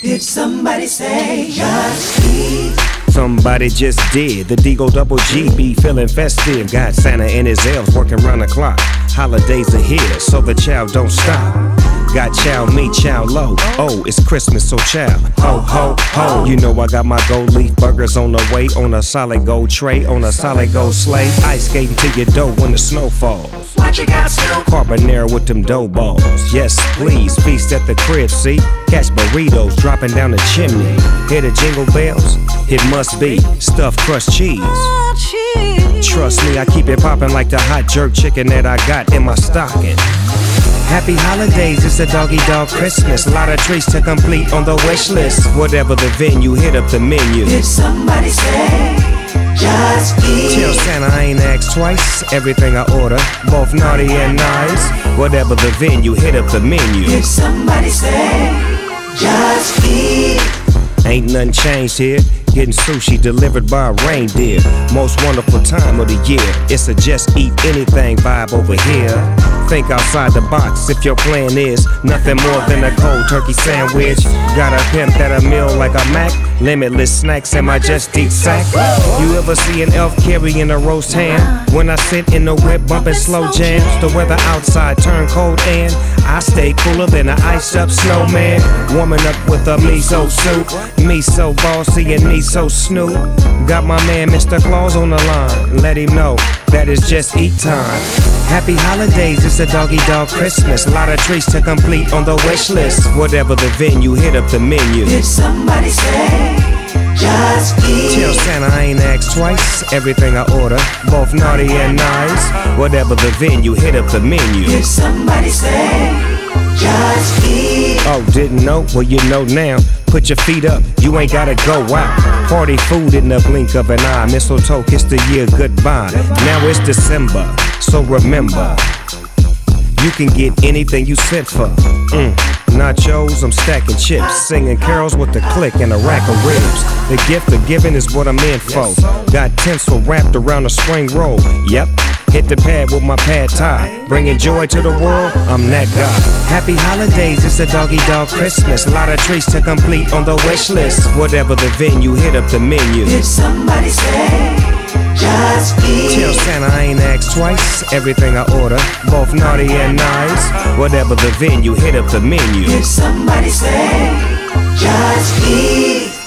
Did somebody say just eat? Somebody just did. The Deagle Double G be feeling festive. Got Santa and his elves working round the clock. Holidays are here, so the chow don't stop. Got chow me, chow low. Oh, it's Christmas, so chow. Ho, ho, ho. You know I got my gold leaf burgers on the way. On a solid gold tray, on a solid gold sleigh. Ice skating to your dough when the snow falls. What you got, Snoop? Carbonara with them dough balls. Yes, please, feast at the crib, see? Catch burritos dropping down the chimney. Hear the jingle bells? It must be stuffed crust cheese. Trust me, I keep it popping like the hot jerk chicken that I got in my stocking. Happy holidays, it's a doggy dog Christmas. A lot of treats to complete on the wish list. Whatever the venue, hit up the menu. Did somebody say just eat? Tell Santa I ain't asked twice. Everything I order, both naughty and nice. Whatever the venue, hit up the menu. Did somebody say just eat? Ain't nothing changed here. Getting sushi delivered by a reindeer. Most wonderful time of the year. It's a just eat anything vibe over here. Think outside the box if your plan is nothing more than a cold turkey sandwich. Got a pimp that a meal like a Mac. Limitless snacks in my just eat sack. You ever see an elf carrying a roast ham? When I sit in the whip bumping slow jams. The weather outside turn cold and I stay cooler than an iced up snowman. Warming up with a miso soup. Me so bossy and me so Snoop. Got my man Mr. Claus on the line. Let him know that it's just eat time. Happy holidays, it's a doggy dog Christmas. A lot of treats to complete on the wish list. Whatever the venue, hit up the menu. Did somebody say just eat? Tell Santa I ain't asked twice. Everything I order, both naughty and nice. Whatever the venue, hit up the menu. Did somebody say just eat? Oh, didn't know? Well, you know now. Put your feet up, you ain't gotta go out. Party food in the blink of an eye. Mistletoe kiss the year goodbye. Now it's December, so remember, you can get anything you sent for. Nachos, I'm stacking chips, singing carols with the click and a rack of ribs. The gift of giving is what I'm in for. Got tinsel wrapped around a spring roll. Yep, hit the pad with my pad tie. Bringing joy to the world, I'm that guy. Happy holidays, it's a doggy dog Christmas. A lot of treats to complete on the wish list. Whatever the venue, hit up the menu. Did somebody say just eat? Tell Santa I ain't asked twice. Everything I order, both naughty and nice. Whatever the venue, hit up the menu. Did somebody say just eat?